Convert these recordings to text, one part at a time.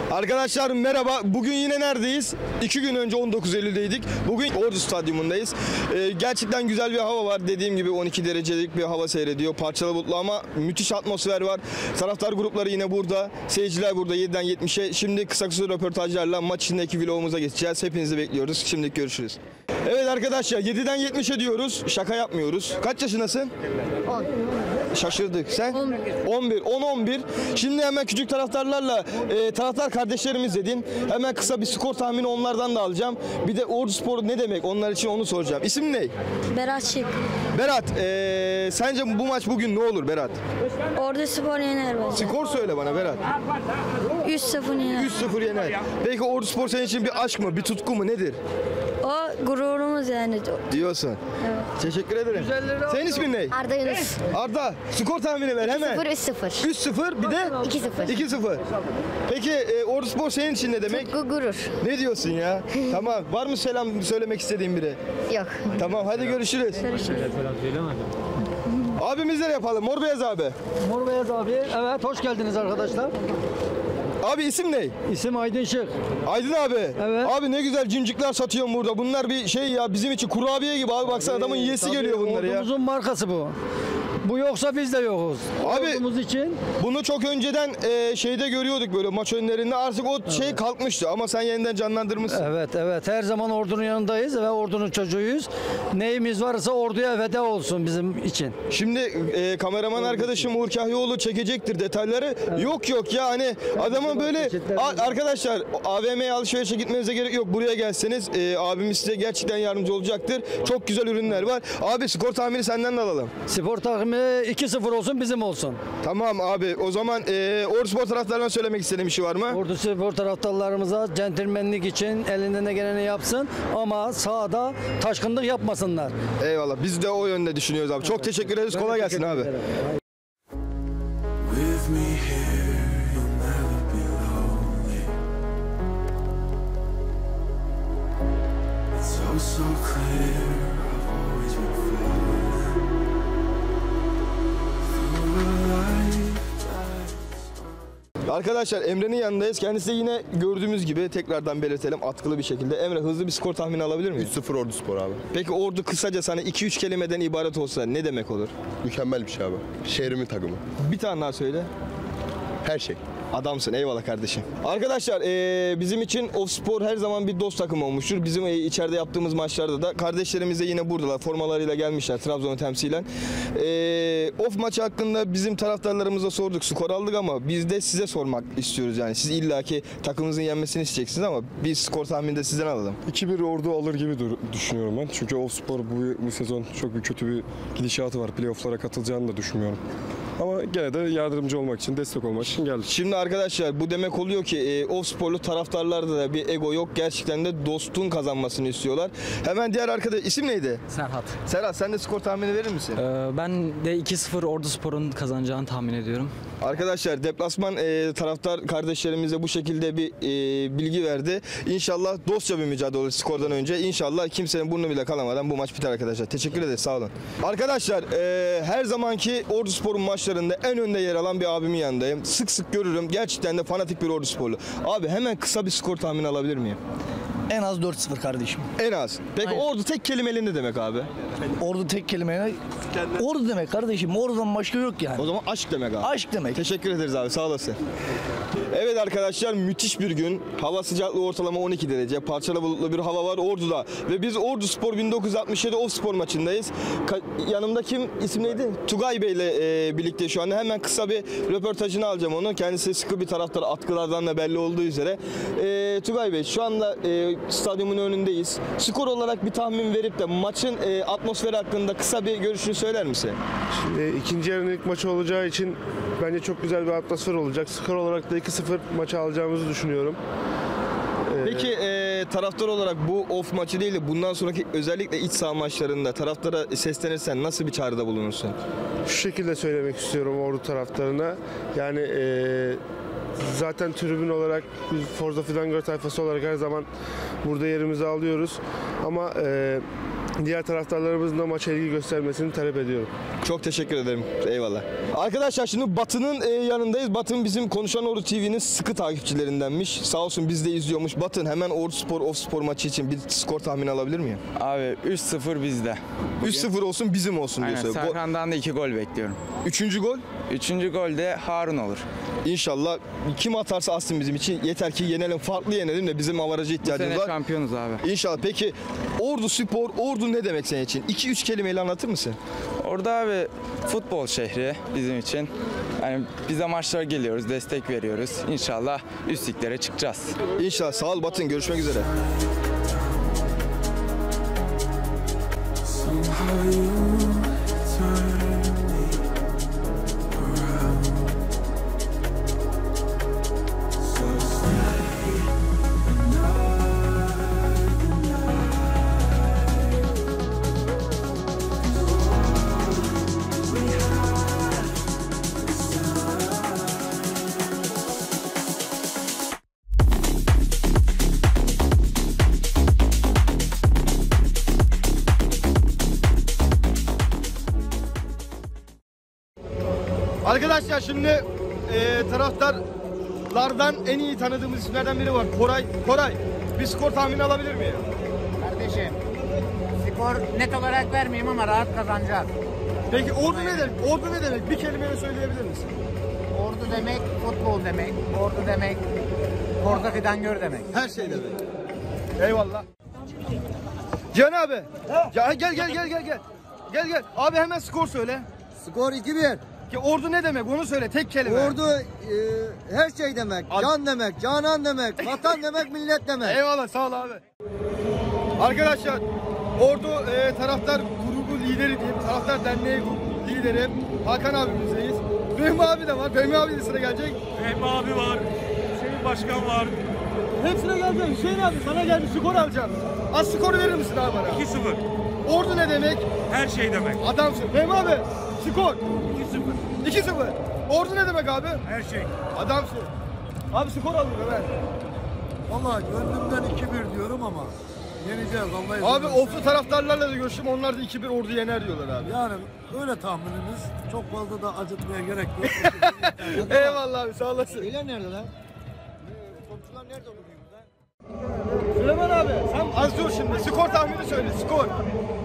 Arkadaşlar merhaba. Bugün yine neredeyiz? 2 gün önce 19 Eylül'deydik. Bugün Ordu Stadyumundayız. Gerçekten güzel bir hava var. Dediğim gibi 12 derecelik bir hava seyrediyor. Parçalı bulutlu ama müthiş atmosfer var. Taraftar grupları yine burada. Seyirciler burada 7'den 70'e. Şimdi kısa röportajlarla maç içindeki vlogumuza geçeceğiz. Hepinizi bekliyoruz. Şimdilik görüşürüz. Evet arkadaşlar 7'den 70'e diyoruz. Şaka yapmıyoruz. Kaç yaşındasın? 10. Şaşırdık. Sen? 11. 11. 10-11. Şimdi hemen küçük taraftarlarla taraftar kardeşlerimiz dedin. Hemen kısa bir skor tahmini onlardan da alacağım. Bir de Ordu Spor ne demek? Onlar için onu soracağım. İsim ne? Berat Şık. Berat, sence bu maç bugün ne olur Berat? Ordu Spor yener bence. Skor söyle bana Berat. 3-0 yener. 3-0 yener. Peki Ordu Spor senin için bir aşk mı, bir tutku mu, nedir? O gururumuz yani. Diyorsun. Evet. Teşekkür ederim. Senin ismin ne? Arda Yunus. Arda, skor tahmini ver hemen. 0-3-0. 3-0 bir de 2-0. 2-0. Peki Ordu Spor senin için ne demek? Gurur. Ne diyorsun ya? Tamam. Var mı selam söylemek istediğin biri? Yok. Tamam hadi görüşürüz. Abimizle yapalım. Mor Beyaz abi. Mor Beyaz abi. Evet, hoş geldiniz arkadaşlar. Abi isim ne? İsim Aydın Şık. Aydın abi. Evet. Abi ne güzel cincikler satıyorsun burada. Bunlar bir şey ya bizim için kurabiye gibi abi. Baksana adamın yiyesi Tabii, geliyor bunları ya. Ordumuzun markası bu. Bu yoksa biz de yokuz. Abi, Ordumuz için. Bunu çok önceden şeyde görüyorduk böyle maç önlerinde. Artık o şey kalkmıştı ama sen yeniden canlandırmışsın. Evet. Her zaman ordunun yanındayız ve ordunun çocuğuyuz. Neyimiz varsa orduya feda olsun bizim için. Şimdi kameraman arkadaşım Uğur Kahyoğlu çekecektir detayları. Yok ya hani adamın böyle arkadaşlar AVM'ye alışverişe gitmenize gerek yok. Buraya gelseniz abimiz size gerçekten yardımcı olacaktır. Çok güzel ürünler var. Abi skor tahmini senden de alalım. Spor takımı 2-0 olsun, bizim olsun. Tamam abi o zaman Ordu Spor taraftarlarına söylemek istediğim bir şey var mı? Ordu Spor taraftarlarımıza centilmenlik için elinden ne geleni yapsın ama sahada taşkınlık yapmasınlar. Eyvallah biz de o yönde düşünüyoruz abi. Çok teşekkür ederiz. Kolay gelsin abi. With me here, you'll never be lonely. It's oh so clear, I've always been falling through a lifetime. Arkadaşlar Emre'nin yanındayız. Kendisi de yine gördüğümüz gibi tekrardan belirtelim atkılı bir şekilde. Emre hızlı bir skor tahmini alabilir miyiz? 3-0 Ordu Spor abi. Peki Ordu kısaca sana 2-3 kelimeden ibaret olsa ne demek olur? Mükemmel bir şey abi. Şehrimin takımı. Bir tane daha söyle. Her şey. Adamsın eyvallah kardeşim. Arkadaşlar bizim için Ofspor her zaman bir dost takım olmuştur. Bizim içeride yaptığımız maçlarda da kardeşlerimiz de yine buradalar. Formalarıyla gelmişler Trabzon'u temsilen. Of maçı hakkında bizim taraftarlarımıza sorduk. Skor aldık ama biz de size sormak istiyoruz yani. Siz illaki takımınızın yenmesini isteyeceksiniz ama bir skor tahmini de sizden alalım. 2-1 Ordu alır gibi düşünüyorum ben. Çünkü Ofspor bu sezon çok kötü bir gidişatı var. Playoff'lara katılacağını da düşünmüyorum. Ama gene de yardımcı olmak için, destek olmak için geldik. Şimdi arkadaşlar bu demek oluyor ki Ofsporlu taraftarlarda da bir ego yok. Gerçekten de dostun kazanmasını istiyorlar. Hemen diğer arkadaş isim neydi? Serhat. Serhat sen de skor tahmini verir misin? Ben de 2-0 Ordu Spor'un kazanacağını tahmin ediyorum. Arkadaşlar deplasman taraftar kardeşlerimize bu şekilde bir bilgi verdi. İnşallah dostça bir mücadele olur skordan önce. İnşallah kimsenin burnu bile kalamadan bu maç biter arkadaşlar. Teşekkür ederiz sağ olun. Arkadaşlar her zamanki Ordu Spor'un maçlarında en önde yer alan bir abimin yanındayım. Sık sık görürüm. Gerçekten de fanatik bir Ordu Sporlu. Abi hemen kısa bir skor tahmini alabilir miyim? En az 4-0 kardeşim. En az. Peki Aynen. Ordu tek kelimeyle ne demek abi? Ordu tek kelimeyle Ordu demek kardeşim. Ordu'dan başka yok yani. O zaman aşk demek abi. Aşk demek. Teşekkür ederiz abi sağ olasın. Evet arkadaşlar müthiş bir gün. Hava sıcaklığı ortalama 12 derece. Parçalı bulutlu bir hava var Ordu'da. Ve biz Ordu Spor 1967 Ofspor maçındayız. Yanımda kim? İsim neydi? Tugay Bey ile birlikte şu anda. Hemen kısa bir röportajını alacağım onu. Kendisi sıkı bir taraftar. Atkılardan da belli olduğu üzere. Tugay Bey şu anda stadyumun önündeyiz. Skor olarak bir tahmin verip de maçın atmosferi hakkında kısa bir görüşünü söyler misin? İkinci yarının ilk maçı olacağı için bence çok güzel bir atmosfer olacak. Skor olarak da 2-0 maçı alacağımızı düşünüyorum. Peki taraftar olarak bu off maçı değil de bundan sonraki özellikle iç saha maçlarında taraftara seslenirsen nasıl bir çağrıda bulunursun? Şu şekilde söylemek istiyorum Ordu taraftarına. Yani zaten tribün olarak biz Forza Fidango tayfası olarak her zaman burada yerimizi alıyoruz. Ama diğer taraftarlarımızın da maça ilgi göstermesini talep ediyorum. Çok teşekkür ederim. Eyvallah. Arkadaşlar şimdi Batı'nın yanındayız. Batın bizim Konuşan Ordu TV'nin sıkı takipçilerindenmiş. Sağ olsun biz de izliyormuş. Batın hemen Ordu Spor Off Spor maçı için bir skor tahmini alabilir miyim? Abi 3-0 bizde. 3-0 olsun bizim olsun Aynen, diyorsun. Serkan'dan da 2 gol bekliyorum. 3. gol? 3. gol de Harun olur. İnşallah kim atarsa atsın bizim için. Yeter ki yenelim, farklı yenelim de bizim avaraja Bu ihtiyacımız sene var. şampiyonuz abi. İnşallah. Peki Ordu Spor, Ordu ne demek senin için? 2-3 kelimeyle anlatır mısın? Orada abi futbol şehri bizim için. Yani biz de maçlara geliyoruz, destek veriyoruz. İnşallah üst liglere çıkacağız. İnşallah. Sağ ol Batın. Görüşmek üzere. Somehow you turn me around. So stay another night. 'Cause all we have is time. Arkadaşlar şimdi taraftarlardan en iyi tanıdığımız isimlerden biri var. Koray, bir skor tahmini alabilir miyim? Kardeşim, skor net olarak vermeyeyim ama rahat kazanacak. Peki Ordu ne demek? Ordu ne demek? Bir kelimeyle söyleyebilir misin? Ordu demek futbol demek. Ordu demek korda fidan gör demek. Her şey demek. Eyvallah. Cihan abi. Ya gel. Gel. Abi hemen skor söyle. Skor 2-1. Ki Ordu ne demek? Onu söyle tek kelime. Ordu her şey demek. Can demek, canan demek, vatan demek, millet demek. Eyvallah, sağ ol abi. Arkadaşlar Ordu taraftar grubu lideri diyeyim. Taraftar derneği lideri Hakan abimizdeyiz. Fehmi abi de var. Fehmi abi de sıra gelecek. Fehmi abi var. Hüseyin Başkan var. Hepsine gelecek. Hüseyin abi sana gel bir skor alacağım. Az skoru verir misin abi bana? 2-0. Ordu ne demek? Her şey demek. Adamsın. Fehmi abi skor. 2-0. 2-0. Ordu ne demek abi? Her şey. Adamsın. Abi skor alayım hemen. Valla gönlümden 2-1 diyorum ama yeneceğiz Allah'a Abi oflu taraftarlarla da görüştüm. Onlar da 2-1 Ordu yener diyorlar abi. Yani öyle tahminimiz. Çok fazla da acıtmaya gerek yok. Eyvallah abi, sağ olasın. Şeyler nerede lan? Topçular nerede oluyor burada? Süleyman abi sen az dur şimdi. Skor tahmini söyle. Skor. 2-0.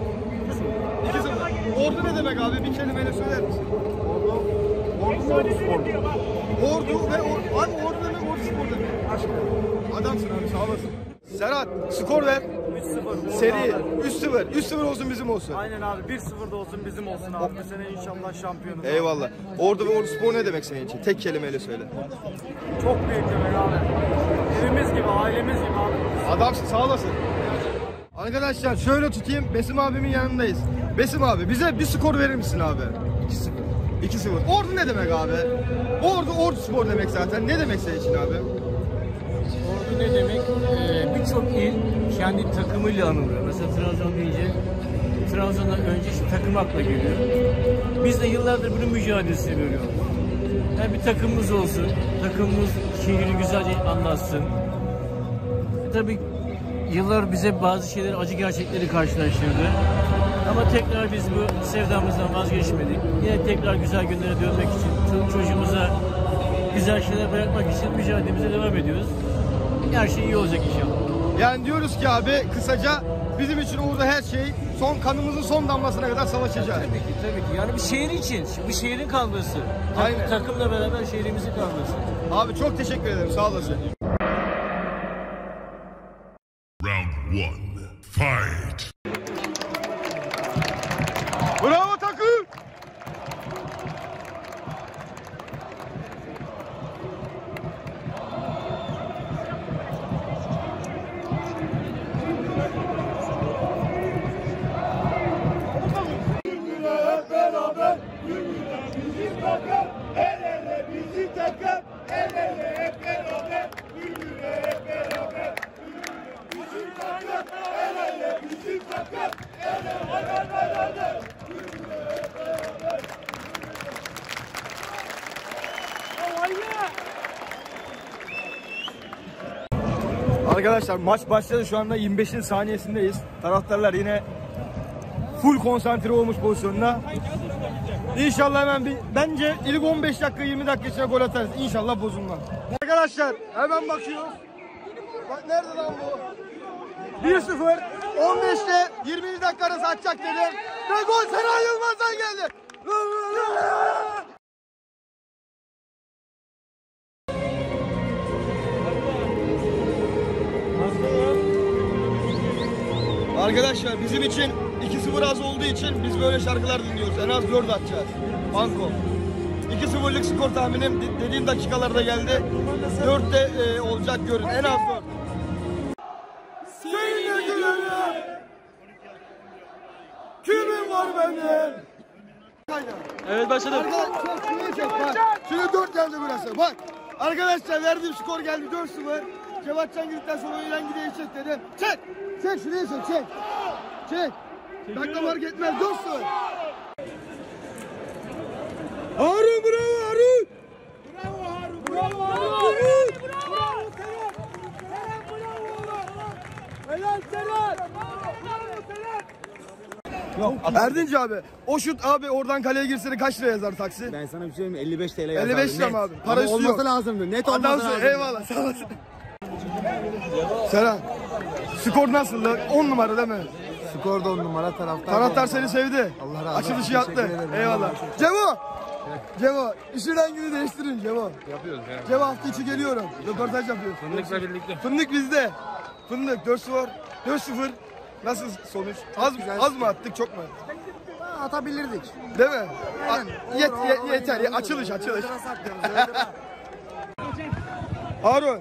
Ordu ne demek abi? Bir kelimeyle söyler misin? Ordu spor. Ordu ve abi Ordu demek Ordu spor demek. Adamsın abi, sağ olasın. Serhat skor ver. 3-0. Seri 3-0. 3-0 olsun bizim olsun. Aynen abi. 1-0 da olsun bizim olsun abi. Bu sene inşallah şampiyonuz. Eyvallah. Ordu ve Ordu spor ne demek senin için? Tek kelimeyle söyle. Çok büyük demek abi. Evimiz gibi, ailemiz gibi abi. Adamsın, sağ olasın. Arkadaşlar şöyle tutayım. Besim abimin yanındayız. Besim abi bize bir skor verir misin abi? 2-0. 2-0. Ordu ne demek abi? Ordu spor demek zaten. Ne demek senin için abi? Ordu ne demek? Birçok il kendi takımıyla anılıyor. Mesela Trabzon deyince Trabzon'dan önce şu takım akla geliyor. Biz de yıllardır bunun mücadelesini veriyoruz. Yani bir takımımız olsun, takımımız şehri güzelce anlatsın. Tabii yıllar bize bazı şeyleri, acı gerçekleri karşılaştırdı. Ama tekrar biz bu sevdamızdan vazgeçmedik. Yine tekrar güzel günlere dönmek için, çocuğumuza güzel şeyler bırakmak için mücadelemize devam ediyoruz. Her şey iyi olacak inşallah. Yani diyoruz ki abi kısaca bizim için orada her şey kanımızın son damlasına kadar savaşacağız. Tabii ki. Yani bir şehir için, bir şehrin kavgası. Aynen. Takımla beraber şehrimizin kavgası. Abi çok teşekkür ederim, sağ olasın. Round 1. Fight. Bravo takım. Arkadaşlar maç başladı, şu anda 25. saniyesindeyiz. Taraftarlar yine full konsantre olmuş pozisyonuna. İnşallah hemen bence ilk 15 dakika 20 dakika içinde gol atarız. İnşallah bozulmaz. Arkadaşlar hemen bakıyoruz. Bak nerede lan bu? 1-0. 15'te 20. dakika arası atacak dedim. Ve gol Sena Yılmaz'dan geldi. Arkadaşlar bizim için 2-0 az olduğu için biz böyle şarkılar dinliyoruz. En az 4 atacağız. Banko. 2-0'lık skor tahminim dediğim dakikalarda geldi. 4 de olacak görün. En az 4. Seninle gülüyorum. Kimin var benim? Evet başladı. Şimdi 4 geldi burası. Bak. Arkadaşlar verdiğim skor geldi 4-0. Cevatcan girdikten sonra oyundan gidecek dedim. Çek. Çek şuraya çek. Çek. Dakika fark etmez 4-0. Harun bravo Harun. Bravo Harun. Bravo Erdinç abi, o şut abi oradan kaleye girse kaç lira yazar taksi? Ben sana bir şey söyleyeyim, 55 TL yazar. 55 lira mı abi? Para üstü olması yok. lazımdı. Net olması lazımdı. Eyvallah sağ olasın. Serhan, skor nasıldı? 10 numara değil mi? Skor da 10 numara, taraftar seni sevdi. Allah razı olsun. Açılışı yaptı. Eyvallah. Cevo, işin rengini değiştirin Cevo. Yapıyoruz ya. Cevo hafta içi geliyorum. Röportaj yapıyoruz. Fındıkla birlikte. Fındık bizde. Fındık 4-0. Nasıl sonuç? Az mı attık, çok mu? Atabilirdik. Değil mi? Yeter. Açılış. Harun.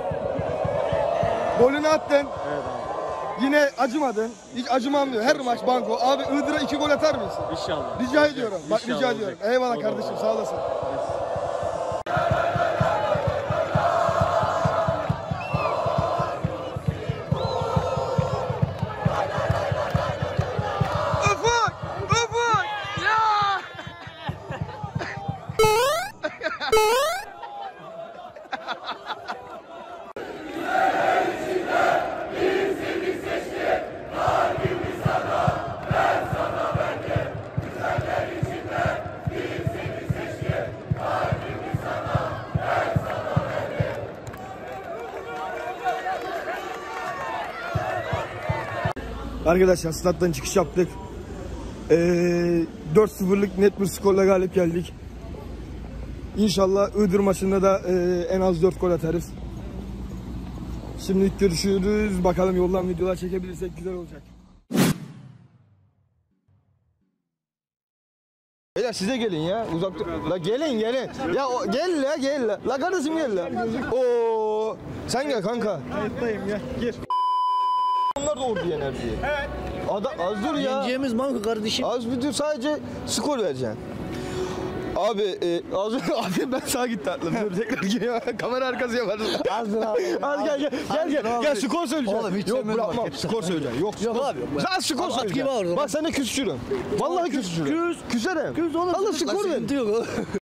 Golünü attın. Evet abi. Yine acımadın. Hiç acımam diyor. Her maç banko. Abi Iğdır'a 2 gol atar mısın? İnşallah. Rica ediyorum. Bak İnşallah rica ediyorum. olacak. Eyvallah kardeşim. Sağ olasın. Arkadaşlar stat'tan çıkış yaptık. 4-0'lık net bir skorla galip geldik. İnşallah Iğdır maçında da en az 4 gol atarız. Şimdilik görüşürüz. Bakalım yoldan videolar çekebilirsek güzel olacak. Beyler size gelin ya. Uzakta. La gelin. Ya gel la. La kardeşim gel la. Oo. Sen gel kanka. Kayıttayım ya. Gir. Onlar da ordu yener diye. Evet. Az dur ya. Yeneceğimiz banko kardeşim. Az bir dur, sadece skor vereceksin. Abi abi ben sağa gitti aklım. Dur tekrar geliyor. Kamera arkası yaparız. Az dur abi. Az gel skor söyleyeceğim. Oğlum hiç yok bırakmam. Skor söyleyeceğim. Yok abi. Ben skor söyleyeceğim. Bak sen de küsçürüm. Vallahi küsçürüm. Küserim. Küs oğlum. Allah skor ver.